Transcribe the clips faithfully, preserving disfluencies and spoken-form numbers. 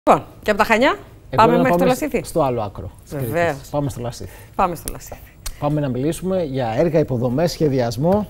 Λοιπόν, και από τα Χανιά Εγώ πάμε μέχρι πάμε το Λασίθι. Στο άλλο άκρο. Βεβαίως. Πάμε στο Λασίθι. Πάμε στο Λασίθι. Πάμε να μιλήσουμε για έργα, υποδομές, σχεδιασμό.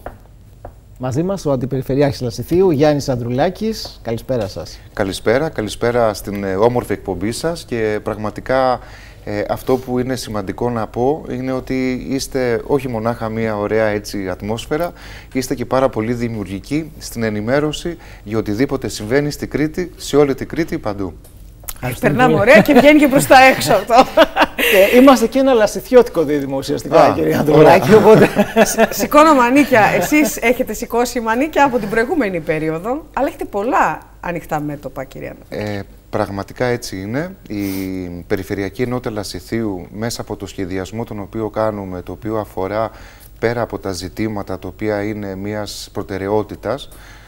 Μαζί μας ο Αντιπεριφερειάρχης Λασιθίου, Γιάννης Ανδρουλάκης. Καλησπέρα σας. Καλησπέρα, καλησπέρα στην ε, όμορφη εκπομπή σας και πραγματικά ε, αυτό που είναι σημαντικό να πω είναι ότι είστε όχι μονάχα μια ωραία έτσι ατμόσφαιρα, είστε και πάρα πολύ δημιουργικοί στην ενημέρωση για οτιδήποτε συμβαίνει στη Κρήτη, σε όλη την Κρήτη, παντού. Περνάμε ωραία και βγαίνει και προς τα έξω αυτό. Και είμαστε και ένα λασιθιώτικο δίδυμο ουσιαστικά, κύριε Ανδρουλάκη. Οπότε... Σηκώνω μανίκια. Εσείς έχετε σηκώσει μανίκια από την προηγούμενη περίοδο, αλλά έχετε πολλά ανοιχτά μέτωπα, κύριε Ανδρουλάκη. Ε, πραγματικά έτσι είναι. Η Περιφερειακή Ενότητα Λασιθίου, μέσα από το σχεδιασμό τον οποίο κάνουμε, το οποίο αφορά πέρα από τα ζητήματα τα οποία είναι μιας προτεραιότητας,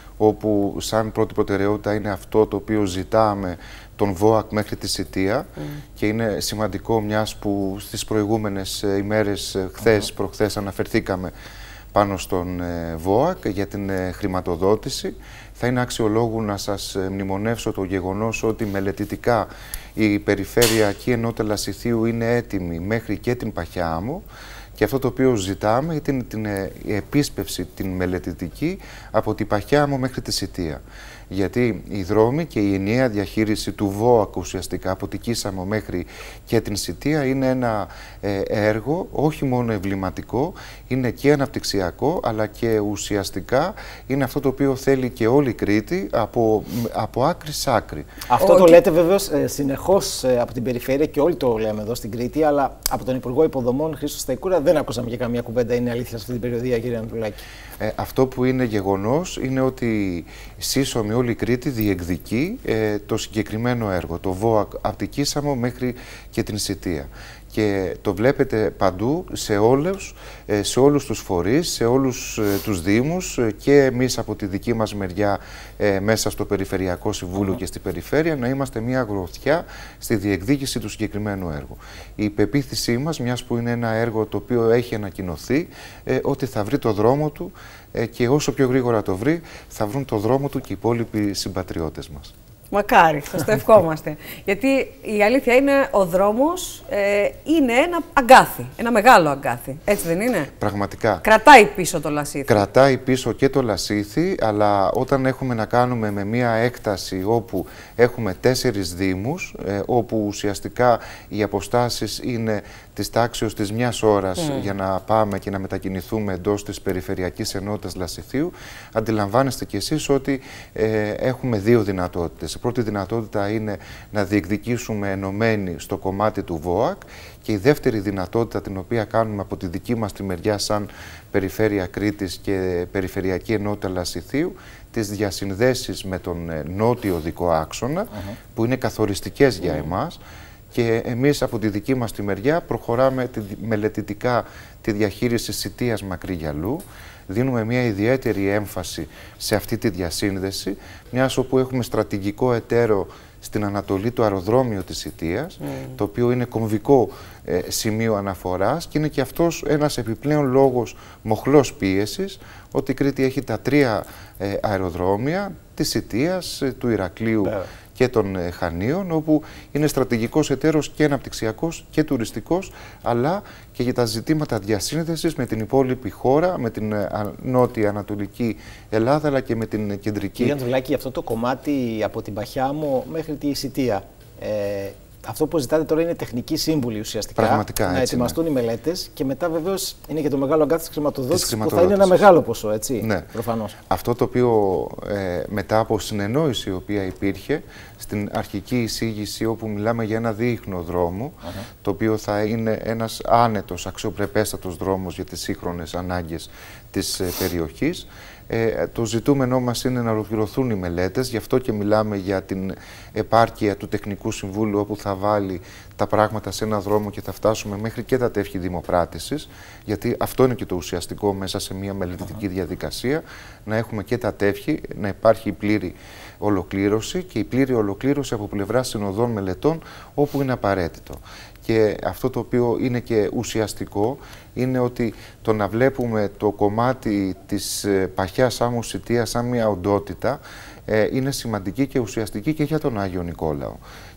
όπου σαν πρώτη προτεραιότητα είναι αυτό το οποίο ζητάμε τον ΒΟΑΚ μέχρι τη Σιτία mm. και είναι σημαντικό μιας που στις προηγούμενες ημέρες, χθες, mm. προχθές αναφερθήκαμε πάνω στον ΒΟΑΚ για την χρηματοδότηση. Θα είναι αξιολόγου να σας μνημονεύσω το γεγονός ότι μελετητικά η Περιφερειακή Ενότητα Λασιθίου είναι έτοιμη μέχρι και την Παχιάμο. Και αυτό το οποίο ζητάμε είναι την επίσπευση, την μελετητική, από την Παχιάμο μέχρι τη Σιτία. Γιατί οι δρόμοι και η ενιαία διαχείριση του ΒΟΑΚ ουσιαστικά από την Κίσαμο μέχρι και την Σιτία είναι ένα ε, έργο όχι μόνο εμβληματικό, είναι και αναπτυξιακό, αλλά και ουσιαστικά είναι αυτό το οποίο θέλει και όλη η Κρήτη από, από άκρη σ' άκρη. Αυτό Ο, το λέτε βεβαίως ε, συνεχώς ε, από την περιφέρεια και όλοι το λέμε εδώ στην Κρήτη, αλλά από τον Υπουργό Υποδομών Χρήστο Σταϊκούρα δεν ακούσαμε και καμία κουβέντα. Είναι αλήθεια σε αυτή την περιοδία, κύριε Ανδρουλάκη? Ε, αυτό που είναι γεγονός είναι ότι σύσσωμη όλη η Κρήτη διεκδικεί ε, το συγκεκριμένο έργο, το ΒΟΑΚ από την Κίσαμο μέχρι και την Σιτία. Και το βλέπετε παντού, σε όλους, σε όλους τους φορείς, σε όλους τους δήμους και εμείς από τη δική μας μεριά μέσα στο Περιφερειακό Συμβούλιο και στη Περιφέρεια να είμαστε μια γροθιά στη διεκδίκηση του συγκεκριμένου έργου. Η πεποίθησή μας, μιας που είναι ένα έργο το οποίο έχει ανακοινωθεί, ότι θα βρει το δρόμο του και όσο πιο γρήγορα το βρει θα βρουν το δρόμο του και οι υπόλοιποι συμπατριώτες μας. Μακάρι, σας το ευχόμαστε. Γιατί η αλήθεια είναι, ο δρόμος ε, είναι ένα αγκάθι, ένα μεγάλο αγκάθι. Έτσι δεν είναι? Πραγματικά. Κρατάει πίσω το Λασίθι. Κρατάει πίσω και το Λασίθι, αλλά όταν έχουμε να κάνουμε με μια έκταση όπου έχουμε τέσσερις δήμους, ε, όπου ουσιαστικά οι αποστάσεις είναι της τάξεως της μιας ώρας mm. για να πάμε και να μετακινηθούμε εντός της Περιφερειακής Ενότητας Λασιθίου, αντιλαμβάνεστε κι εσείς ότι ε, έχουμε δύο δυνατότητες. Η πρώτη δυνατότητα είναι να διεκδικήσουμε ενωμένοι στο κομμάτι του ΒΟΑΚ και η δεύτερη δυνατότητα την οποία κάνουμε από τη δική μας τη μεριά σαν Περιφέρεια Κρήτης και Περιφερειακή Ενότητα Λασιθίου, τις διασυνδέσεις με τον νότιο οδικό άξονα uh-huh. που είναι καθοριστικές uh-huh. για εμάς. Και εμείς από τη δική μας τη μεριά προχωράμε τη, μελετητικά τη διαχείριση Σιτίας Μακρύ-Γιαλού. Δίνουμε μια ιδιαίτερη έμφαση σε αυτή τη διασύνδεση, μιας όπου έχουμε στρατηγικό εταίρο στην Ανατολή το αεροδρόμιο της Σιτίας, mm. το οποίο είναι κομβικό ε, σημείο αναφοράς και είναι και αυτός ένας επιπλέον λόγος μοχλός πίεσης, ότι η Κρήτη έχει τα τρία ε, αεροδρόμια της Σιτίας, ε, του Ηρακλείου yeah. και των ε, Χανίων, όπου είναι στρατηγικός εταίρος και αναπτυξιακός και τουριστικός, αλλά και για τα ζητήματα διασύνδεσης με την υπόλοιπη χώρα, με την ε, νότια ανατολική Ελλάδα, αλλά και με την κεντρική. Κύριε Ανδρουλάκη, αυτό το κομμάτι από την Παχιάμο μέχρι τη Σιτία, ε, αυτό που ζητάτε τώρα είναι τεχνική σύμβουλη ουσιαστικά. Πραγματικά, να έτσι, ετοιμαστούν ναι. οι μελέτες και μετά βεβαίως είναι και το μεγάλο αγκάθι της χρηματοδότησης που θα είναι ένα μεγάλο ποσό, έτσι, ναι. προφανώς. Αυτό το οποίο ε, μετά από συνεννόηση η οποία υπήρχε στην αρχική εισήγηση, όπου μιλάμε για ένα δίχνο δρόμο, uh-huh. το οποίο θα είναι ένας άνετος, αξιοπρεπέστατος δρόμος για τις σύγχρονες ανάγκες της ε, περιοχής. Ε, το ζητούμενό μας είναι να ολοκληρωθούν οι μελέτες, γι' αυτό και μιλάμε για την επάρκεια του Τεχνικού Συμβούλου, όπου θα βάλει τα πράγματα σε ένα δρόμο και θα φτάσουμε μέχρι και τα τεύχη δημοπράτησης, γιατί αυτό είναι και το ουσιαστικό μέσα σε μια μελετητική διαδικασία, να έχουμε και τα τεύχη, να υπάρχει η πλήρη ολοκλήρωση και η πλήρη ολοκλήρωση από πλευρά συνοδών μελετών όπου είναι απαραίτητο. Και αυτό το οποίο είναι και ουσιαστικό είναι ότι το να βλέπουμε το κομμάτι της Παχιάς Άμμου Σιτίας σαν μια οντότητα ε, είναι σημαντική και ουσιαστική και για τον Άγιο Νικόλαο.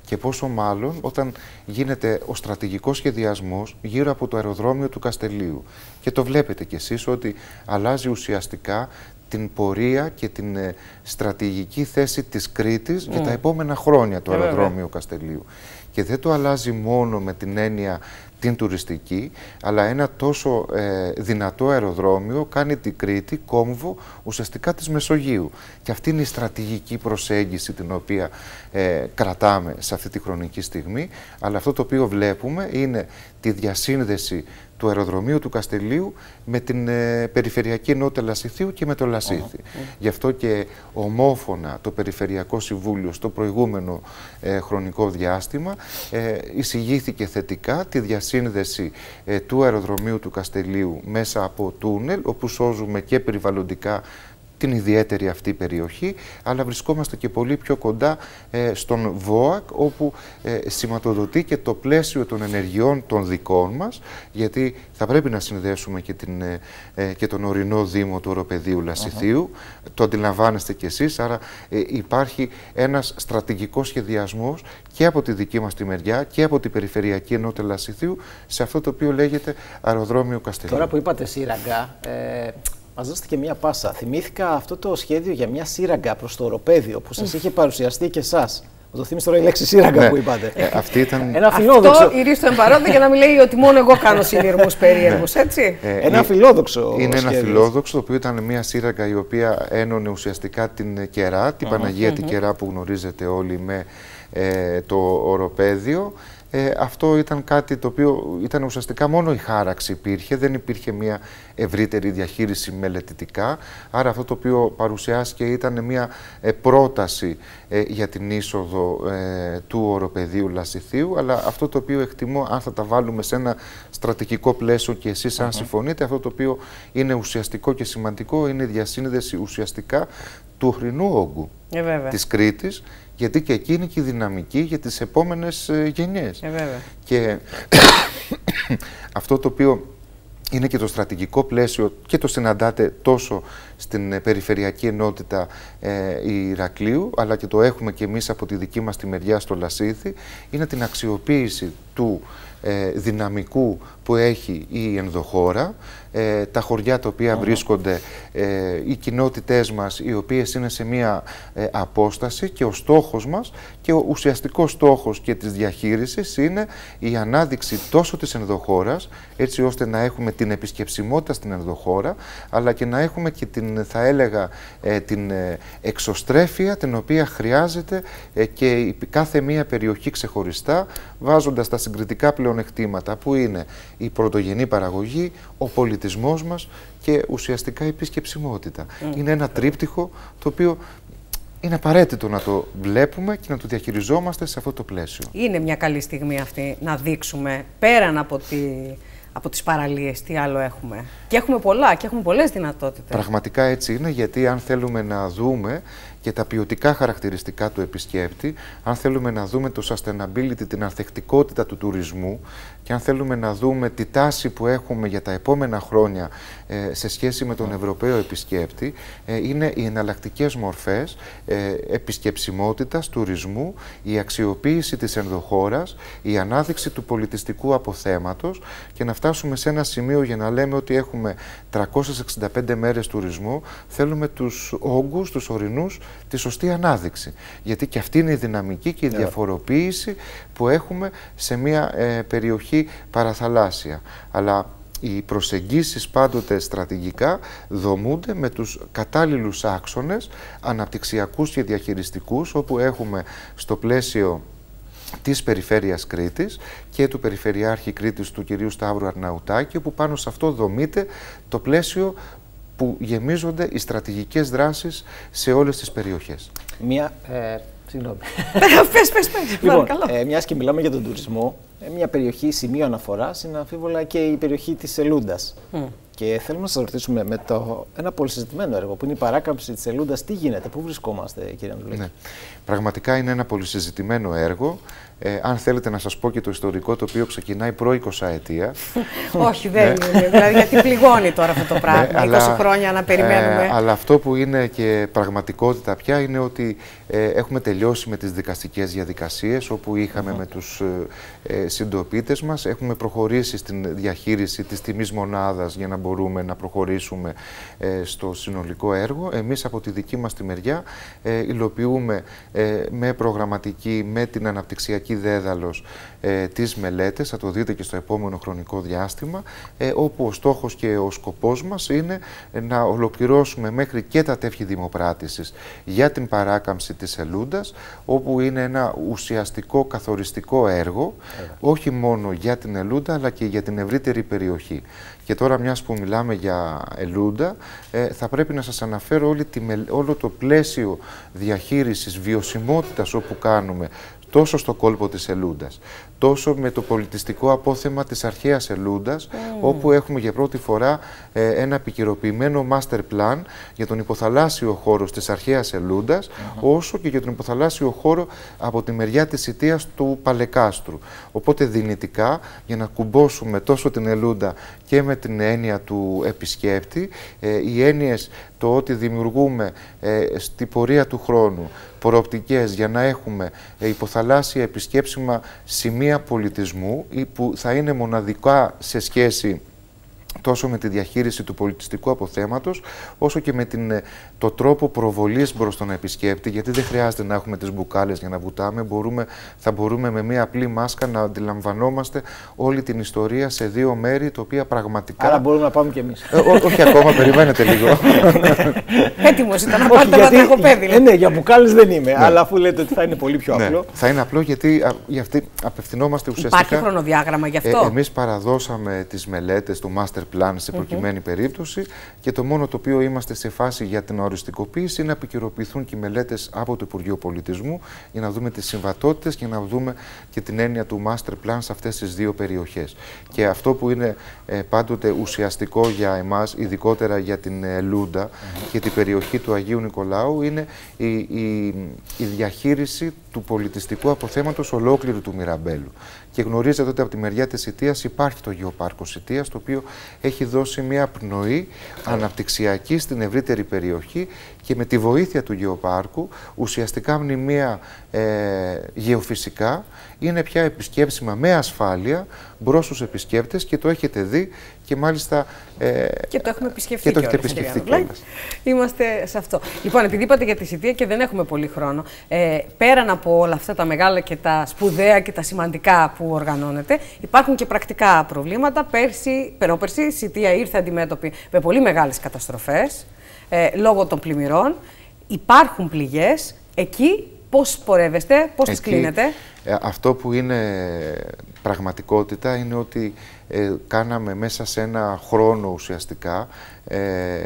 Και πόσο μάλλον όταν γίνεται ο στρατηγικός σχεδιασμός γύρω από το αεροδρόμιο του Καστελείου. Και το βλέπετε κι εσείς ότι αλλάζει ουσιαστικά την πορεία και την ε, στρατηγική θέση της Κρήτης mm. για τα επόμενα χρόνια το αεροδρόμιο Καστελείου. Και δεν το αλλάζει μόνο με την έννοια την τουριστική, αλλά ένα τόσο ε, δυνατό αεροδρόμιο κάνει την Κρήτη κόμβο ουσιαστικά της Μεσογείου. Και αυτή είναι η στρατηγική προσέγγιση την οποία ε, κρατάμε σε αυτή τη χρονική στιγμή, αλλά αυτό το οποίο βλέπουμε είναι τη διασύνδεση του αεροδρομίου του Καστελείου με την ε, περιφερειακή ενότητα Λασιθίου και με το Λασίθι. Mm. Γι' αυτό και ομόφωνα το Περιφερειακό Συμβούλιο στο προηγούμενο ε, χρονικό διάστημα ε, εισηγήθηκε θετικά τη διασύνδεση ε, του αεροδρομίου του Καστελείου μέσα από τούνελ, όπου σώζουμε και περιβαλλοντικά την ιδιαίτερη αυτή περιοχή, αλλά βρισκόμαστε και πολύ πιο κοντά ε, στον ΒΟΑΚ, όπου ε, σηματοδοτεί και το πλαίσιο των ενεργειών των δικών μας, γιατί θα πρέπει να συνδέσουμε και, την, ε, και τον ορεινό Δήμο του Οροπεδίου Λασιθίου. Uh-huh. Το αντιλαμβάνεστε κι εσείς, άρα ε, υπάρχει ένας στρατηγικός σχεδιασμός και από τη δική μας τη μεριά και από την Περιφερειακή Ενότητα Λασιθίου σε αυτό το οποίο λέγεται Αεροδρόμιο Καστελείου. Τώρα που είπατε σύραγγα, ε... μας δώσετε και μία πάσα. Θυμήθηκα αυτό το σχέδιο για μια σύραγγα προς το Οροπέδιο που σας είχε παρουσιαστεί και εσάς. Μου το θύμισε τώρα η λέξη σύραγγα ναι. που είπατε. Ε, αυτή ήταν... Ένα φιλόδοξο. Αυτό ηρίστο εμπαρόντα για να μην λέει ότι μόνο εγώ κάνω συνειρμούς περίεργους, έτσι. Ε, ένα φιλόδοξο. Είναι σχέδιο. Ένα φιλόδοξο, το οποίο ήταν μια σύραγγα η οποία ένωνε ουσιαστικά την Κερά, την uh-huh. Παναγία uh-huh. την Κερά που γνωρίζετε όλοι με ε, το Οροπέδιο. Ε, αυτό ήταν κάτι το οποίο ήταν ουσιαστικά μόνο η χάραξη υπήρχε, δεν υπήρχε μια ευρύτερη διαχείριση μελετητικά, άρα αυτό το οποίο παρουσιάστηκε ήταν μια ε, πρόταση ε, για την είσοδο ε, του Οροπεδίου Λασιθίου, αλλά αυτό το οποίο εκτιμώ, αν θα τα βάλουμε σε ένα στρατηγικό πλαίσιο και εσείς αν uh-huh. συμφωνείτε, αυτό το οποίο είναι ουσιαστικό και σημαντικό είναι η διασύνδεση ουσιαστικά του ορεινού όγκου ε, της Κρήτης, γιατί και εκεί είναι και η δυναμική για τις επόμενες ε, γενιές. Ε, βέβαια. Και αυτό το οποίο είναι και το στρατηγικό πλαίσιο και το συναντάτε τόσο στην ε, Περιφερειακή Ενότητα ε, Ηρακλείου, αλλά και το έχουμε και εμείς από τη δική μας τη μεριά στο Λασίθι, είναι την αξιοποίηση του ε, δυναμικού που έχει η ενδοχώρα, ε, τα χωριά τα οποία mm. βρίσκονται, ε, οι κοινότητές μας οι οποίες είναι σε μία ε, απόσταση, και ο στόχος μας και ο ουσιαστικός στόχος και της διαχείρισης είναι η ανάδειξη τόσο της ενδοχώρας, έτσι ώστε να έχουμε την επισκεψιμότητα στην ενδοχώρα, αλλά και να έχουμε και την, θα έλεγα, ε, την ε, εξωστρέφεια την οποία χρειάζεται ε, και η, κάθε μία περιοχή ξεχωριστά, βάζοντας τα συγκριτικά πλεονεκτήματα που είναι η πρωτογενή παραγωγή, ο πολιτισμός μας και ουσιαστικά η επισκεψιμότητα. Mm. Είναι ένα τρίπτυχο το οποίο είναι απαραίτητο να το βλέπουμε και να το διαχειριζόμαστε σε αυτό το πλαίσιο. Είναι μια καλή στιγμή αυτή να δείξουμε πέραν από, τη, από τις παραλίες τι άλλο έχουμε. Και έχουμε πολλά και έχουμε πολλές δυνατότητες. Πραγματικά έτσι είναι, γιατί αν θέλουμε να δούμε και τα ποιοτικά χαρακτηριστικά του επισκέπτη, αν θέλουμε να δούμε το sustainability, την ανθεκτικότητα του τουρισμού, και αν θέλουμε να δούμε τη τάση που έχουμε για τα επόμενα χρόνια ε, σε σχέση με τον Ευρωπαίο επισκέπτη, ε, είναι οι εναλλακτικές μορφές ε, επισκεψιμότητας, τουρισμού, η αξιοποίηση της ενδοχώρας, η ανάδειξη του πολιτιστικού αποθέματος, και να φτάσουμε σε ένα σημείο για να λέμε ότι έχουμε τριακόσιες εξήντα πέντε μέρες τουρισμού, θέλουμε τους όγκους, τους ορεινούς, τη σωστή ανάδειξη. Γιατί και αυτή είναι η δυναμική και η yeah. διαφοροποίηση που έχουμε σε μια ε, περιοχή παραθαλάσσια. Αλλά οι προσεγγίσεις πάντοτε στρατηγικά δομούνται με τους κατάλληλους άξονες αναπτυξιακούς και διαχειριστικούς, όπου έχουμε στο πλαίσιο της Περιφέρειας Κρήτης και του Περιφερειάρχη Κρήτης του κυρίου Σταύρου Αρναουτάκη, όπου πάνω σε αυτό δομείται το πλαίσιο που γεμίζονται οι στρατηγικές δράσεις σε όλες τις περιοχές. Μία, ε, συγγνώμη. Πες, πες, πες. Λοιπόν, ε, μιας και μιλάμε για τον τουρισμό, ε, μια περιοχή σημείο αναφοράς είναι αμφίβολα και η περιοχή της Σελούντας. Mm. Και θέλουμε να σας ρωτήσουμε με το ένα πολύ συζητημένο έργο που είναι η παράκαμψη της Σελούντας, τι γίνεται, πού βρισκόμαστε, κύριε Ανδρουλάκη? Ναι. Πραγματικά είναι ένα πολύ συζητημένο έργο. Ε, αν θέλετε να σας πω και το ιστορικό, το οποίο ξεκινάει προ εικοσαετία. Όχι, δεν είναι. Δηλαδή, γιατί πληγώνει τώρα αυτό το πράγμα. Ναι, είκοσι χρόνια να περιμένουμε. Ε, αλλά αυτό που είναι και πραγματικότητα πια είναι ότι ε, έχουμε τελειώσει με τις δικαστικές διαδικασίες, όπου είχαμε mm-hmm. με τους ε, συντοπίτες μας. Έχουμε προχωρήσει στην διαχείριση της τιμής μονάδας για να μπορούμε να προχωρήσουμε ε, στο συνολικό έργο. Εμείς από τη δική μας τη μεριά ε, υλοποιούμε ε, με προγραμματική, με την αναπτυξιακή δέδαλος ε, τις μελέτες, θα το δείτε και στο επόμενο χρονικό διάστημα, ε, όπου ο στόχος και ο σκοπός μας είναι ε, να ολοκληρώσουμε μέχρι και τα τεύχη δημοπράτησης για την παράκαμψη της Ελούντας, όπου είναι ένα ουσιαστικό καθοριστικό έργο, yeah. όχι μόνο για την Ελούντα, αλλά και για την ευρύτερη περιοχή. Και τώρα, μιας που μιλάμε για Ελούντα, ε, θα πρέπει να σας αναφέρω όλη τη, όλο το πλαίσιο διαχείρισης βιωσιμότητας όπου κάνουμε, τόσο στο κόλπο της Ελούντας, τόσο με το πολιτιστικό απόθεμα της αρχαίας Ελούντας, mm. όπου έχουμε για πρώτη φορά ε, ένα επικαιροποιημένο master plan για τον υποθαλάσσιο χώρο της αρχαίας Ελούντας, mm-hmm. όσο και για τον υποθαλάσσιο χώρο από τη μεριά της Σιτίας του Παλεκάστρου. Οπότε δυνητικά, για να κουμπώσουμε τόσο την Ελούντα και με την έννοια του επισκέπτη, ε, οι έννοιες το ότι δημιουργούμε ε, στη πορεία του χρόνου προοπτικές για να έχουμε ε, υποθαλάσσια επισκέψιμα σημεία πολιτισμού, που θα είναι μοναδικά σε σχέση τόσο με τη διαχείριση του πολιτιστικού αποθέματος, όσο και με την, το τρόπο προβολής προς τον επισκέπτη, γιατί δεν χρειάζεται να έχουμε τις μπουκάλες για να βουτάμε, μπορούμε, θα μπορούμε με μία απλή μάσκα να αντιλαμβανόμαστε όλη την ιστορία σε δύο μέρη, τα οποία πραγματικά... Άρα μπορούμε να πάμε κι εμείς. Ε, ό, όχι ακόμα, περιμένετε λίγο. Έτοιμος ήταν να πάρετε ένα τραχοπέδι. Ε, ναι, για μπουκάλες δεν είμαι, ναι. αλλά αφού λέτε ότι θα είναι πολύ πιο απλό. Ναι, θα είναι απλό, γιατί α, για αυτή απευθυνόμαστε ουσιαστικά... Υπάρχει χρονοδιάγραμμα γι' αυτό? Ε, εμείς παραδώσαμε τις μελέτες του master plan σε προκειμένη mm-hmm. περίπτωση, και το μόνο το οποίο είμαστε σε φάση για την οριστικοποίηση είναι να επικαιροποιηθούν και οι μελέτες από το Υπουργείο Πολιτισμού, για να δούμε τις συμβατότητες και να δούμε και την έννοια του master plan σε αυτές τις δύο περιοχές. Και αυτό που είναι ε, πάντοτε ουσιαστικό για εμάς, ειδικότερα για την Ελούντα mm-hmm. και την περιοχή του Αγίου Νικολάου, είναι η, η, η διαχείριση του πολιτιστικού αποθέματος ολόκληρου του Μυραμπέλου. Και γνωρίζετε ότι από τη μεριά της Σιτίας υπάρχει το Γεωπάρκο Σιτίας, το οποίο έχει δώσει μια πνοή αναπτυξιακή στην ευρύτερη περιοχή, και με τη βοήθεια του Γεωπάρκου ουσιαστικά μνημεία ε, γεωφυσικά είναι πια επισκέψιμα με ασφάλεια μπρος στους επισκέπτες, και το έχετε δει και μάλιστα... Ε, και το έχουμε επισκεφθεί και το έχετε επισκεφθεί κιόλας. Είμαστε σε αυτό. Λοιπόν, επειδή είπατε για τη Σιτία και δεν έχουμε πολύ χρόνο, ε, πέραν από όλα αυτά τα μεγάλα και τα σπουδαία και τα σημαντικά που οργανώνεται, υπάρχουν και πρακτικά προβλήματα. Πέρσι, περόπερσι, η Σιτία ήρθε αντιμέτωπη με πολύ μεγάλες καταστροφές ε, λόγω των πλημμυρών. Υπάρχουν πληγές. Εκεί πώς πορεύεστε, πώς τις κλείνετε? Ε, αυτό που είναι πραγματικότητα είναι ότι ε, κάναμε μέσα σε ένα χρόνο ουσιαστικά ε,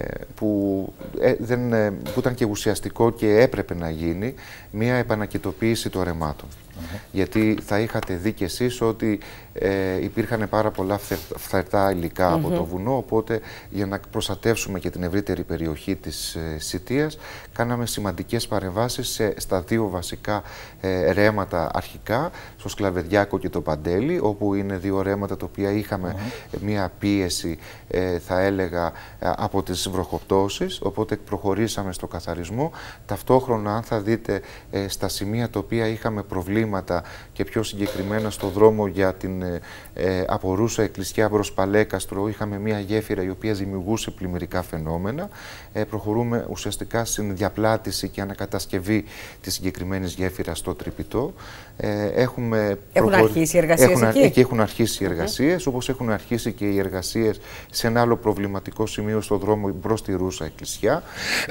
που, ε, δεν, ε, που ήταν και ουσιαστικό και έπρεπε να γίνει μια επανακετοποίηση των ρεμάτων. Mm-hmm. Γιατί θα είχατε δει κι εσείς ότι ε, υπήρχαν πάρα πολλά φθαρτά υλικά mm-hmm. από το βουνό, οπότε για να προστατεύσουμε και την ευρύτερη περιοχή της ε, Σιτίας, κάναμε σημαντικές παρεμβάσεις σε, στα δύο βασικά ε, ρέματα αρχικά, στο Σκλαβεδιάκο και το Παντέλι, όπου είναι δύο ρέματα τα οποία είχαμε mm-hmm. μία πίεση, ε, θα έλεγα, από τις βροχοπτώσεις, οπότε προχωρήσαμε στο καθαρισμό. Ταυτόχρονα, αν θα δείτε ε, στα σημεία τα οποία είχαμε προβλήματα, και πιο συγκεκριμένα στο δρόμο για την ε, από Ρούσα Εκκλησιά προς Παλέκαστρο, είχαμε μία γέφυρα η οποία δημιουργούσε πλημμυρικά φαινόμενα. Ε, προχωρούμε ουσιαστικά στην διαπλάτηση και ανακατασκευή της συγκεκριμένης γέφυρας στο Τρυπητό. Ε, έχουμε έχουν προχωρ... αρχίσει οι εργασίες έχουν, εκεί. Και έχουν αρχίσει οι εργασίες, mm-hmm. όπως έχουν αρχίσει και οι εργασίες σε ένα άλλο προβληματικό σημείο στο δρόμο μπρος στη Ρούσα Εκκλησιά.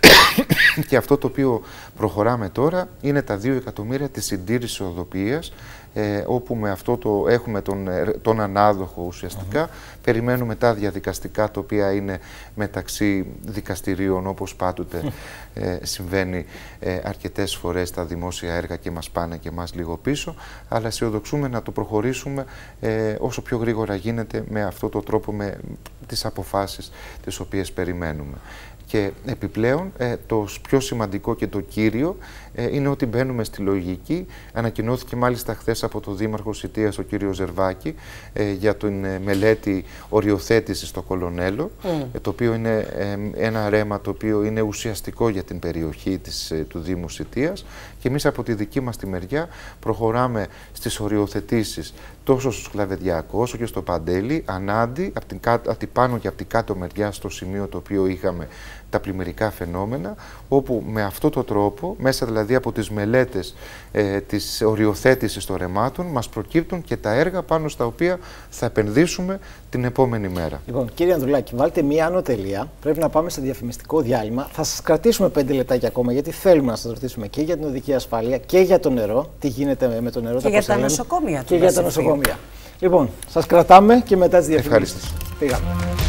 Και αυτό το οποίο προχωράμε τώρα είναι τα δύο εκατομμύρια της συντήρησης οδοποιίας, ε, όπου με αυτό το έχουμε τον, τον ανάδοχο ουσιαστικά. Mm-hmm. Περιμένουμε τα διαδικαστικά, τα οποία είναι μεταξύ δικαστηρίων, όπως πάντοτε ε, συμβαίνει ε, αρκετές φορές στα δημόσια έργα και μας πάνε και μας λίγο πίσω, αλλά αισιοδοξούμε να το προχωρήσουμε ε, όσο πιο γρήγορα γίνεται με αυτό το τρόπο, με τις αποφάσεις τις οποίες περιμένουμε. Και επιπλέον, ε, το πιο σημαντικό και το κύριο ε, είναι ότι μπαίνουμε στη λογική. Ανακοινώθηκε μάλιστα χθες από τον Δήμαρχο Σιτίας, ο κύριο Ζερβάκη, ε, για την ε, μελέτη οριοθέτηση στο Κολονέλο, mm. ε, το οποίο είναι ε, ένα ρέμα το οποίο είναι ουσιαστικό για την περιοχή της, ε, του Δήμου Σιτίας. Και εμείς από τη δική μας τη μεριά προχωράμε στις οριοθετήσεις τόσο στο Σκλαβεδιακό όσο και στο Παντέλη, ανάντι, από την, από την πάνω και από την κάτω μεριά, στο σημείο το οποίο είχαμε τα πλημμυρικά φαινόμενα, όπου με αυτόν τον τρόπο, μέσα δηλαδή από τις μελέτες ε, της οριοθέτησης των ρεμάτων, μας προκύπτουν και τα έργα πάνω στα οποία θα επενδύσουμε την επόμενη μέρα. Λοιπόν, κύριε Ανδρουλάκη, βάλτε μία άνω τελεία. Πρέπει να πάμε σε διαφημιστικό διάλειμμα. Θα σας κρατήσουμε πέντε λεπτάκια ακόμα, γιατί θέλουμε να σας ρωτήσουμε και για την οδική ασφάλεια και για το νερό. Τι γίνεται με το νερό, και τα για τα νοσοκομεία. Και για τα νοσοκομεία. Λοιπόν, σας κρατάμε και μετά τις διαφημίσεις. Ευχαριστώ. Πήγαμε.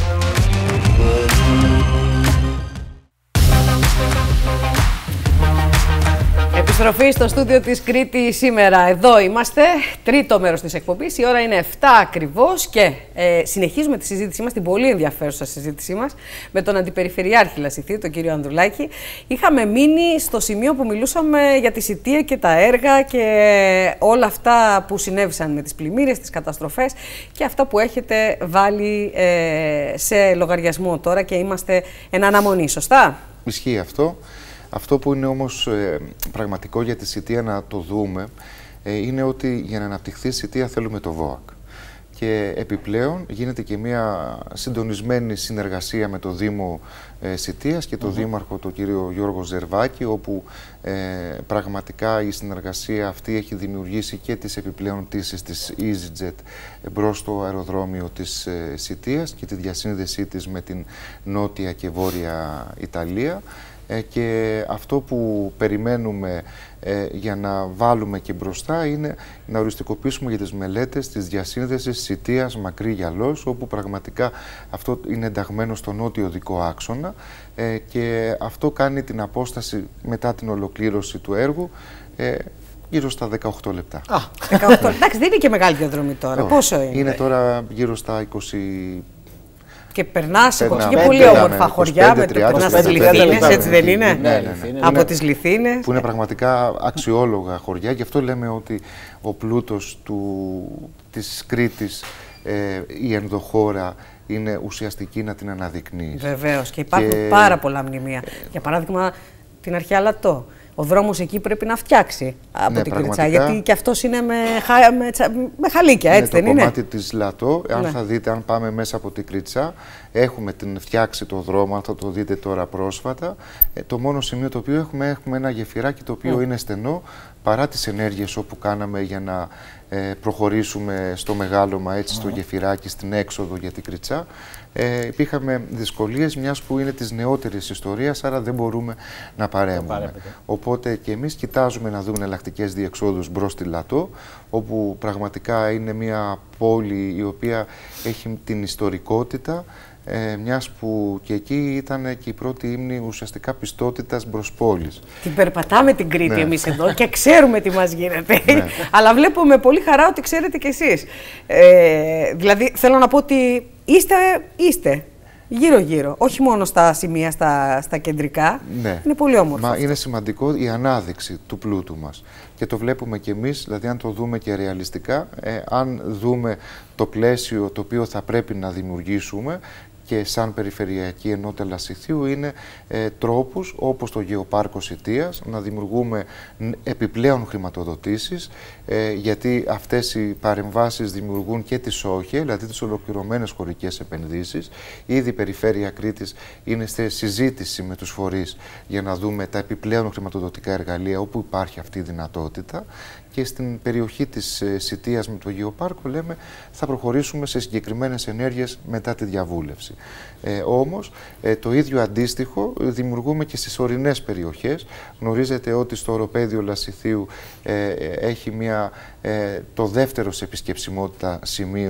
Επιστροφή στο στούντιο της Κρήτη σήμερα. Εδώ είμαστε, τρίτο μέρος της εκπομπής. Η ώρα είναι επτά ακριβώς και ε, συνεχίζουμε τη συζήτησή μας, την πολύ ενδιαφέρουσα συζήτησή μας, με τον Αντιπεριφερειάρχη Λασιθίου, τον κύριο Ανδρουλάκη. Είχαμε μείνει στο σημείο που μιλούσαμε για τη Σιτία και τα έργα και όλα αυτά που συνέβησαν με τις πλημμύρες, τις καταστροφές και αυτά που έχετε βάλει ε, σε λογαριασμό τώρα και είμαστε εν αναμονή, σωστά? Ισχύει αυτό. Αυτό που είναι όμως ε, πραγματικό για τη Σιτία να το δούμε ε, είναι ότι για να αναπτυχθεί η Σιτία θέλουμε το ΒΟΑΚ. Και επιπλέον γίνεται και μια συντονισμένη συνεργασία με το Δήμο ε, Σιτίας και το mm-hmm. Δήμαρχο, τον κύριο Γιώργο Ζερβάκη, όπου ε, πραγματικά η συνεργασία αυτή έχει δημιουργήσει και τις επιπλέον πτήσεις της EasyJet μπρος στο αεροδρόμιο της ε, Σιτίας και τη διασύνδεσή της με την νότια και βόρεια Ιταλία. Και αυτό που περιμένουμε ε, για να βάλουμε και μπροστά είναι να οριστικοποιήσουμε για τις μελέτες της διασύνδεσης Σιτίας Μακρύ Γιαλός, όπου πραγματικά αυτό είναι ενταγμένο στο νότιο οδικό άξονα ε, και αυτό κάνει την απόσταση μετά την ολοκλήρωση του έργου ε, γύρω στα δεκαοκτώ λεπτά. Α, δεκαοκτώ. Εντάξει, δεν είναι και μεγάλη διαδρομή τώρα. Πόσο είναι? Είναι τώρα γύρω στα είκοσι. Και περνά σε και πολύ όμορφα χωριά με τις Λιθίνες, έτσι δεν είναι? Ναι, ναι, ναι. Από τις Λιθίνες. Που είναι πραγματικά αξιόλογα χωριά. Γι' αυτό λέμε ότι ο πλούτος του, της Κρήτης, ε, η ενδοχώρα, είναι ουσιαστική να την αναδεικνύεις. Βεβαίως. Και υπάρχουν και... πάρα πολλά μνημεία. Για παράδειγμα, την Αρχαία Λαττό. Ο δρόμος εκεί πρέπει να φτιάξει από ναι, την Κριτσά, γιατί και αυτός είναι με, χα... με, τσα... με χαλίκια, έτσι ναι, δεν είναι? Το κομμάτι της Λαττό, αν ναι. θα δείτε, αν πάμε μέσα από την Κριτσά, έχουμε την φτιάξει το δρόμο, θα το δείτε τώρα πρόσφατα. Ε, το μόνο σημείο το οποίο έχουμε, έχουμε ένα γεφυράκι το οποίο mm. είναι στενό, παρά τις ενέργειες όπου κάναμε για να ε, προχωρήσουμε στο μεγάλωμα, έτσι, mm. στο γεφυράκι, στην έξοδο για την Κριτσά. Ε, υπήρχαμε δυσκολίες, μιας που είναι της νεότερης ιστορίας, άρα δεν μπορούμε να παρέμβουμε. Οπότε και εμείς κοιτάζουμε να δούμε εναλλακτικές διεξόδους μπρος στη Λαττό, όπου πραγματικά είναι μια πόλη η οποία έχει την ιστορικότητα, ε, μιας που και εκεί ήταν και η πρώτη ύμνη ουσιαστικά πιστότητας μπρος πόλης. Την περπατάμε την Κρήτη ναι. εμείς εδώ και ξέρουμε τι μας γίνεται. Ναι. Αλλά βλέπω με πολύ χαρά ότι ξέρετε κι εσείς. Ε, δηλαδή θέλω να πω ότι είστε, είστε γύρω-γύρω, όχι μόνο στα σημεία, στα, στα κεντρικά. Ναι. Είναι πολύ όμορφο. Μα είναι σημαντικό η ανάδειξη του πλούτου μας. Και το βλέπουμε κι εμείς, δηλαδή αν το δούμε και ρεαλιστικά, ε, αν δούμε το πλαίσιο το οποίο θα πρέπει να δημιουργήσουμε και σαν Περιφερειακή Ενότητα Λασιθίου, είναι ε, τρόπους όπως το Γεωπάρκο Σιτίας να δημιουργούμε επιπλέον χρηματοδοτήσεις, ε, γιατί αυτές οι παρεμβάσεις δημιουργούν και τις ΟΧΕ, δηλαδή τις ολοκληρωμένες χωρικές επενδύσεις. Ήδη η Περιφέρεια Κρήτης είναι σε συζήτηση με τους φορείς για να δούμε τα επιπλέον χρηματοδοτικά εργαλεία όπου υπάρχει αυτή η δυνατότητα. Και στην περιοχή της ε, Σιτίας με το Γεωπάρκο λέμε θα προχωρήσουμε σε συγκεκριμένες ενέργειες μετά τη διαβούλευση. Ε, όμως ε, το ίδιο αντίστοιχο δημιουργούμε και στις ορεινές περιοχές. Γνωρίζετε ότι στο οροπέδιο Λασιθίου ε, έχει μια, ε, το δεύτερο σε επισκεψιμότητα σημείο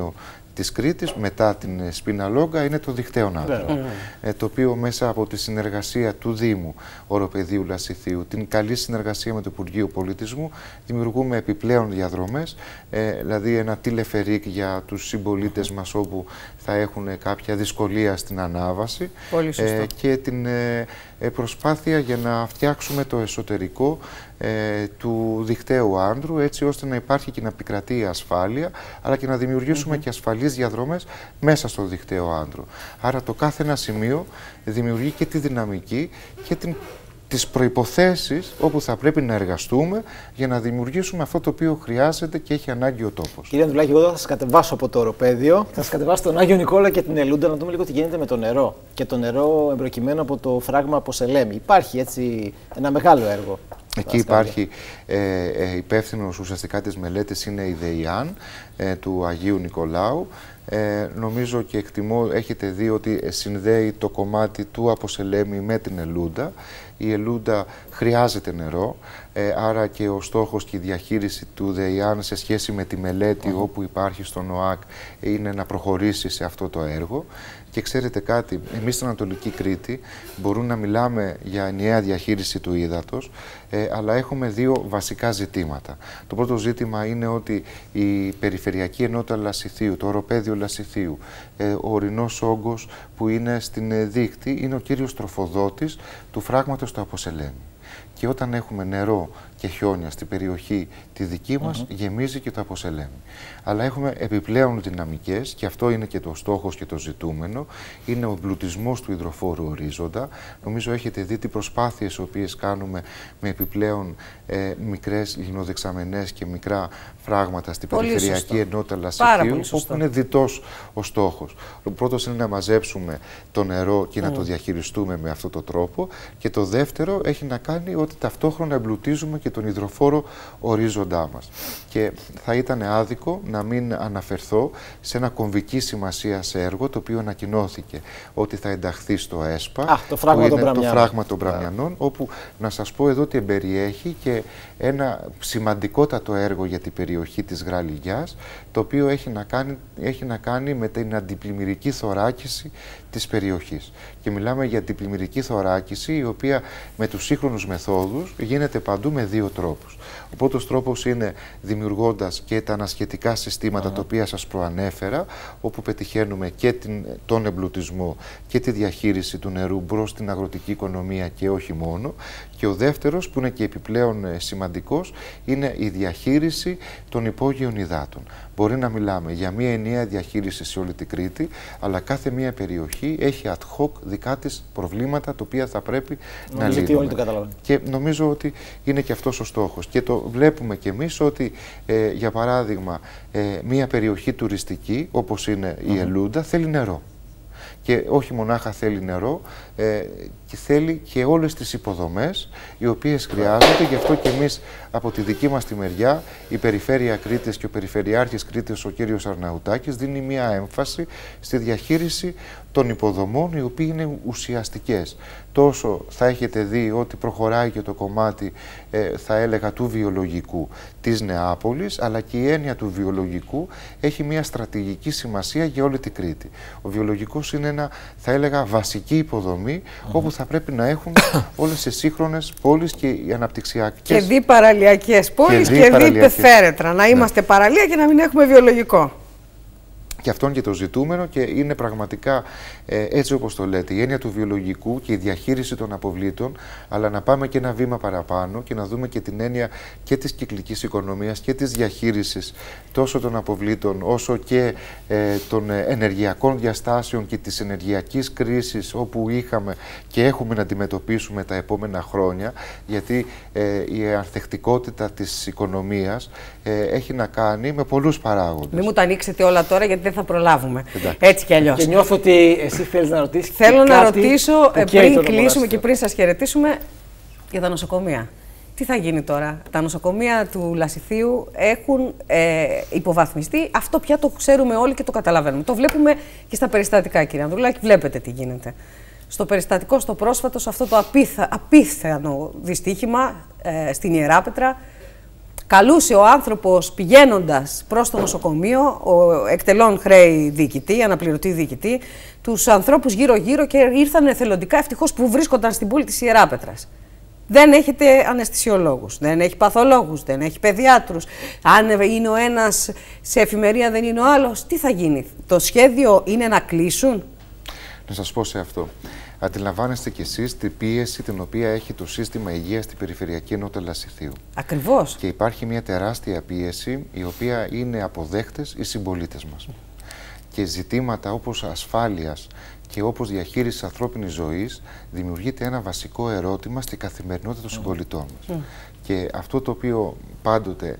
της Κρήτης, μετά την Σπίνα Λόγκα, είναι το δικταίο Άνδρο. Mm. Ε, το οποίο μέσα από τη συνεργασία του Δήμου Οροπεδίου Λασιθίου, την καλή συνεργασία με το Υπουργείο Πολιτισμού, δημιουργούμε επιπλέον διαδρομές, ε, δηλαδή ένα τηλεφερίκ για τους συμπολίτες μας όπου θα έχουν κάποια δυσκολία στην ανάβαση. Πολύ σωστό. Ε, και την ε, προσπάθεια για να φτιάξουμε το εσωτερικό ε, του δικταίου Άνδρου, έτσι ώστε να υπάρχει και να επικρατεί η ασφάλεια, αλλά και να δημιουργήσουμε mm-hmm. και ασφαλείς διαδρομές μέσα στο δικταίο Άνδρου. Άρα το κάθε ένα σημείο δημιουργεί και τη δυναμική και την τις προϋποθέσεις όπου θα πρέπει να εργαστούμε για να δημιουργήσουμε αυτό το οποίο χρειάζεται και έχει ανάγκη ο τόπος. Κύριε Ανδρουλάκη, εγώ θα σας κατεβάσω από το Οροπέδιο, θα σας κατεβάσω τον Άγιο Νικόλα και την Ελούντα, να δούμε λίγο τι γίνεται με το νερό. Και το νερό εμπροκειμένο από το φράγμα από Σελέμι. Υπάρχει έτσι ένα μεγάλο έργο. Εκεί υπάρχει ε, ε, υπεύθυνος ουσιαστικά της μελέτης, είναι η ΔΕΙΑΝ ε, του Αγίου Νικολάου. Ε, νομίζω και εκτιμώ, έχετε δει ότι συνδέει το κομμάτι του από Σελέμι με την Ελούντα. Η Ελούντα χρειάζεται νερό, ε, άρα και ο στόχος και η διαχείριση του ΔΕΙΑΝ σε σχέση με τη μελέτη mm. όπου υπάρχει στον ΟΑΚ είναι να προχωρήσει σε αυτό το έργο. Και ξέρετε κάτι, εμείς στην Ανατολική Κρήτη μπορούμε να μιλάμε για ενιαία διαχείριση του ύδατος, ε, αλλά έχουμε δύο βασικά ζητήματα. Το πρώτο ζήτημα είναι ότι η Περιφερειακή Ενότητα Λασιθίου, το Οροπέδιο Λασιθίου, ε, ο ορεινός όγκος που είναι στην ε, δίκτυ, είναι ο κύριος τροφοδότης του φράγματος του Αποσελέμι. Και όταν έχουμε νερό και χιόνια στην περιοχή τη δική μας, mm-hmm. γεμίζει και το Αποσελέμι. Αλλά έχουμε επιπλέον δυναμικές, και αυτό είναι και το στόχος και το ζητούμενο, είναι ο εμπλουτισμός του υδροφόρου ορίζοντα. Νομίζω έχετε δει τι προσπάθειες οποίες κάνουμε με επιπλέον ε, μικρές λινοδεξαμενές και μικρά φράγματα στην Πολύ Περιφερειακή σωστό. Ενότητα Λασιθίου, όπου είναι διτός ο στόχος. Ο πρώτος είναι να μαζέψουμε το νερό και mm. να το διαχειριστούμε με αυτόν τον τρόπο, και το δεύτερο έχει να κάνει ότι ταυτόχρονα εμπλουτίζουμε και τον υδροφόρο ορίζοντά μας. Και θα ήταν άδικο να μην αναφερθώ σε ένα κομβική σημασία σε έργο το οποίο ανακοινώθηκε ότι θα ενταχθεί στο ΕΣΠΑ, Α, το φράγμα των Μπραμιανών, το φράγμα των Μπραμιανών, όπου να σας πω εδώ ότι εμπεριέχει και ένα σημαντικότατο έργο για την περιοχή της Γραλιγιάς, το οποίο έχει να κάνει, έχει να κάνει με την αντιπλημμυρική θωράκιση της περιοχής. Και μιλάμε για αντιπλημμυρική θωράκιση, η οποία με τους σύγχρονους μεθόδους γίνεται παντού με δύο τρόπους. Ο πρώτος τρόπος είναι δημιουργώντας και τα ανασχετικά συστήματα uh-huh. τα οποία σας προανέφερα, όπου πετυχαίνουμε και την, τον εμπλουτισμό και τη διαχείριση του νερού μπρος στην αγροτική οικονομία και όχι μόνο. Και ο δεύτερος, που είναι και επιπλέον σημαντικός, είναι η διαχείριση των υπόγειων υδάτων. Μπορεί να μιλάμε για μία ενιαία διαχείριση σε όλη την Κρήτη, αλλά κάθε μία περιοχή έχει ad hoc δικά της προβλήματα, τα οποία θα πρέπει να λύνουμε. Και νομίζω ότι είναι και αυτός ο στόχος. Και το βλέπουμε κι εμείς ότι, ε, για παράδειγμα, ε, μία περιοχή τουριστική, όπως είναι η Ελούντα, θέλει νερό. Και όχι μονάχα θέλει νερό, ε, και θέλει και όλες τις υποδομές οι οποίες χρειάζονται. Γι' αυτό και εμείς από τη δική μας τη μεριά, η Περιφέρεια Κρήτης και ο Περιφερειάρχης Κρήτης, ο κύριος Αρναουτάκης, δίνει μία έμφαση στη διαχείριση των υποδομών, οι οποίοι είναι ουσιαστικές. Τόσο θα έχετε δει ότι προχωράει και το κομμάτι, ε, θα έλεγα, του βιολογικού της Νεάπολης, αλλά και η έννοια του βιολογικού έχει μια στρατηγική σημασία για όλη την Κρήτη. Ο βιολογικός είναι ένα, θα έλεγα, βασική υποδομή, mm-hmm. όπου θα πρέπει να έχουμε όλες οι σύγχρονες πόλεις και οι αναπτυξιακές. Και δι παραλιακές πόλεις και, και δι πεθέρετρα. Να είμαστε ναι. παραλία και να μην έχουμε βιολογικό. Και αυτό είναι και το ζητούμενο, και είναι πραγματικά ε, έτσι όπως το λέτε, η έννοια του βιολογικού και η διαχείριση των αποβλήτων, αλλά να πάμε και ένα βήμα παραπάνω και να δούμε και την έννοια και της κυκλικής οικονομίας και της διαχείρισης τόσο των αποβλήτων όσο και ε, των ενεργειακών διαστάσεων και της ενεργειακής κρίσης, όπου είχαμε και έχουμε να αντιμετωπίσουμε τα επόμενα χρόνια, γιατί ε, η ανθεκτικότητα της οικονομίας ε, έχει να κάνει με πολλούς παράγοντες. Μην μου τα ανοίξετε όλα τώρα, γιατί δεν θα προλάβουμε. Εντάξει. Έτσι κι αλλιώς. Και νιώθω ότι εσύ θέλεις να ρωτήσεις. Θέλω να ρωτήσω πριν κλείσουμε και πριν σας χαιρετήσουμε για τα νοσοκομεία. Τι θα γίνει τώρα? Τα νοσοκομεία του Λασιθίου έχουν ε, υποβαθμιστεί. Αυτό πια το ξέρουμε όλοι και το καταλαβαίνουμε. Το βλέπουμε και στα περιστατικά, κύριε Ανδρουλάκη. Βλέπετε τι γίνεται. Στο περιστατικό, στο πρόσφατο, σε αυτό το απίθα, απίθανο δυστύχημα ε, στην Ιεράπετρα, καλούσε ο άνθρωπος πηγαίνοντας προς το νοσοκομείο, ο εκτελών χρέη διοικητή, αναπληρωτή διοικητή, τους ανθρώπους γύρω-γύρω και ήρθαν εθελοντικά, ευτυχώς που βρίσκονταν στην πόλη της Ιεράπετρας. Δεν έχετε αναισθησιολόγους, δεν έχει παθολόγους, δεν έχει παιδιάτρους. Αν είναι ο ένας σε εφημερία, δεν είναι ο άλλος, τι θα γίνει? Το σχέδιο είναι να κλείσουν. Να σας πω σε αυτό. Αντιλαμβάνεστε κι εσείς την πίεση την οποία έχει το σύστημα υγείας στην Περιφερειακή Ενότητα Λασιθίου. Ακριβώς. Και υπάρχει μια τεράστια πίεση, η οποία είναι αποδέχτες οι συμπολίτες μας. Και ζητήματα όπως ασφάλειας και όπως διαχείριση ανθρώπινης ζωής, δημιουργείται ένα βασικό ερώτημα στην καθημερινότητα των συμπολιτών μας. Mm. Και αυτό το οποίο πάντοτε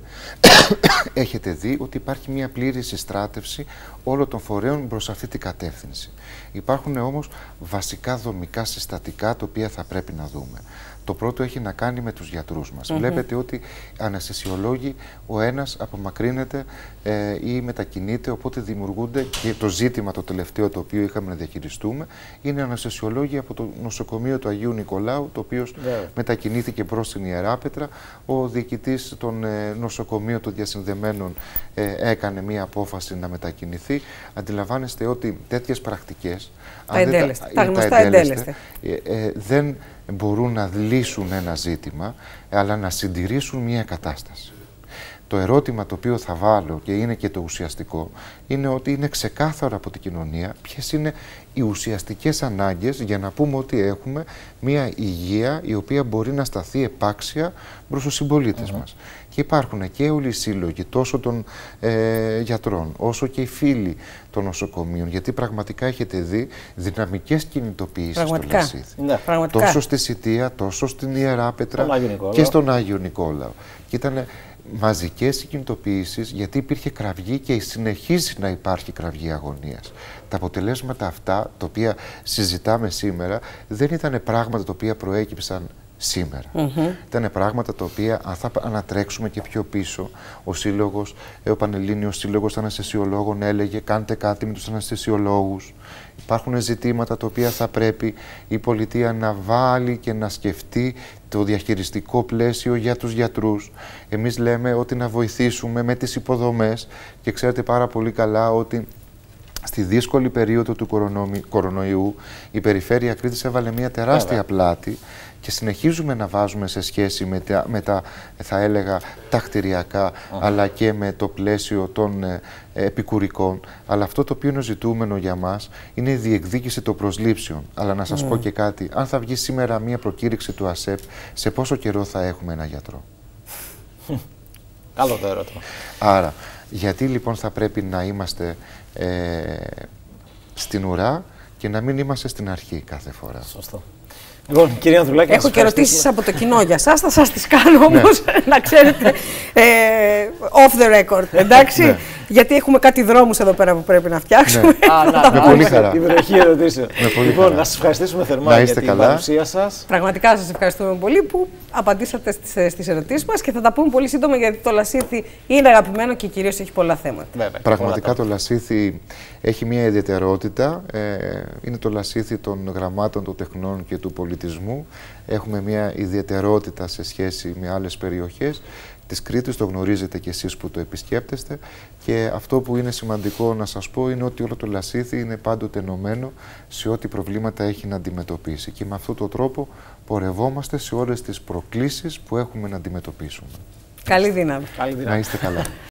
έχετε δει, ότι υπάρχει μια πλήρη συστράτευση όλων των φορέων προς αυτή την κατεύθυνση. Υπάρχουν όμως βασικά δομικά συστατικά τα οποία θα πρέπει να δούμε. Το πρώτο έχει να κάνει με τους γιατρούς μας. Mm-hmm. Βλέπετε ότι αναισθησιολόγοι ο ένας απομακρύνεται ε, ή μετακινείται, οπότε δημιουργούνται, και το ζήτημα το τελευταίο το οποίο είχαμε να διαχειριστούμε είναι αναισθησιολόγοι από το νοσοκομείο του Αγίου Νικολάου, το οποίο yeah. μετακινήθηκε προς την Ιεράπετρα. Ο διοικητής των ε, νοσοκομείων των διασυνδεμένων ε, έκανε μία απόφαση να μετακινηθεί. Αντιλαμβάνεστε ότι τέτοιες πρακτικές, τα εντέλεστε, τα, τα γνωστά εντέλεστε, ε, ε, δεν μπορούν να λύσουν ένα ζήτημα, αλλά να συντηρήσουν μια κατάσταση. Το ερώτημα το οποίο θα βάλω, και είναι και το ουσιαστικό, είναι ότι είναι ξεκάθαρο από την κοινωνία ποιες είναι οι ουσιαστικές ανάγκες για να πούμε ότι έχουμε μια υγεία η οποία μπορεί να σταθεί επάξια προς τους συμπολίτες mm-hmm. μας. Και υπάρχουν και όλοι οι σύλλογοι, τόσο των ε, γιατρών, όσο και οι φίλοι των νοσοκομείων, γιατί πραγματικά έχετε δει δυναμικές κινητοποιήσεις στο Λασίθι. Ναι, τόσο στη Σιτία, τόσο στην Ιεράπετρα και στον Άγιο Νικόλαο. Και ήταν μαζικές κινητοποιήσεις, γιατί υπήρχε κραυγή και συνεχίζει να υπάρχει κραυγή αγωνίας. Τα αποτελέσματα αυτά, τα οποία συζητάμε σήμερα, δεν ήταν πράγματα τα οποία προέκυψαν σήμερα. Mm-hmm. Ήταν πράγματα τα οποία, αν θα ανατρέξουμε και πιο πίσω, ο σύλλογος, ο Πανελλήνιος Σύλλογος Αναισθησιολόγων έλεγε κάντε κάτι με τους αναισθησιολόγους. Υπάρχουν ζητήματα τα οποία θα πρέπει η πολιτεία να βάλει και να σκεφτεί το διαχειριστικό πλαίσιο για τους γιατρούς. Εμείς λέμε ότι να βοηθήσουμε με τις υποδομές, και ξέρετε πάρα πολύ καλά ότι στη δύσκολη περίοδο του κορονοϊού η Περιφέρεια Κρήτης έβαλε μια τεράστια πλάτη, και συνεχίζουμε να βάζουμε σε σχέση με τα, με τα θα έλεγα, τα κτηριακά, uh-huh. αλλά και με το πλαίσιο των ε, επικουρικών. Αλλά αυτό το οποίο είναι ζητούμενο για μας είναι η διεκδίκηση των προσλήψεων. Αλλά να σας uh-huh. πω και κάτι, αν θα βγει σήμερα μια προκήρυξη του ΑΣΕΠ, σε πόσο καιρό θα έχουμε ένα γιατρό? Καλό το ερώτημα. Άρα, γιατί λοιπόν θα πρέπει να είμαστε ε, στην ουρά και να μην είμαστε στην αρχή κάθε φορά? Σωστό. Λοιπόν, κύριε Ανδρουλάκη, έχω και ερωτήσεις από το κοινό για σας, θα σας τις κάνω όμως, να ξέρετε, ε, off the record, εντάξει, ναι. γιατί έχουμε κάτι δρόμους εδώ πέρα που πρέπει να φτιάξουμε. Ναι. Α, να, με πολύ χαρά. Την βροχή ερωτήσεων. Λοιπόν, χαρά. Να σας ευχαριστήσουμε θερμά για την καλά. παρουσία σας. Πραγματικά σας ευχαριστούμε πολύ που απαντήσατε στις, στις ερωτήσεις μας, και θα τα πούμε πολύ σύντομα, γιατί το Λασίθι είναι αγαπημένο και κυρίως έχει πολλά θέματα. Βέβαια, πραγματικά το Λασίθι έχει μια ιδιαιτερότητα. Ε, είναι το Λασίθι των γραμμάτων, των τεχνών και του πολιτισμού. Έχουμε μια ιδιαιτερότητα σε σχέση με άλλες περιοχές της Κρήτης, το γνωρίζετε κι εσείς που το επισκέπτεστε, και αυτό που είναι σημαντικό να σας πω είναι ότι όλο το Λασίθι είναι πάντοτε ενωμένο σε ό,τι προβλήματα έχει να αντιμετωπίσει, και με αυτόν τον τρόπο πορευόμαστε σε όλες τις προκλήσεις που έχουμε να αντιμετωπίσουμε. Καλή δύναμη. Να είστε καλά.